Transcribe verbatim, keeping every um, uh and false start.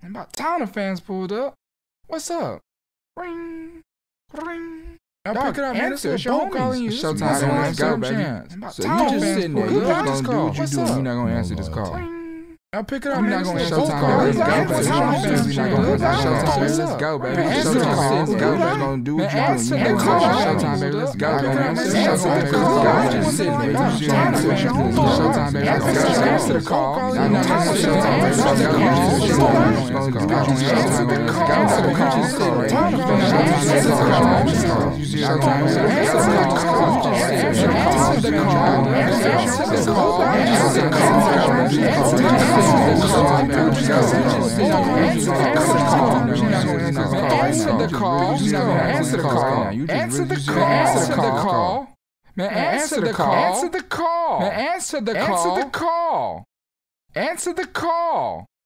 And about time the fans pulled up. What's up? Ring, ring. Now pick it up, man. It's your home calling you. It's showtime. Let's go, baby. So you just sitting there. You just gonna do what you do, and you're not gonna answer this call. Now pick it up, You're man. not gonna It's answer your this phone call. call. Let's go, baby. It's your Showtime. phone We're not gonna answer call. showtime. Let's go, baby. Man, answer the call. Let's go. We're gonna do what you do. Answer You the know call. showtime, baby. Let's go. Answer Answer the the call. call. You just sitting there. You just answer the call. Showtime, baby. Let's go. Answer the call. You're not gonna answer showtime. Let's go. Answer the call. Let's go. Answer the call. Answer the call. Answer the call. Answer the call. Answer the call. Man, answer the call. Answer the call. Man, answer the call. Answer the call. Answer the call.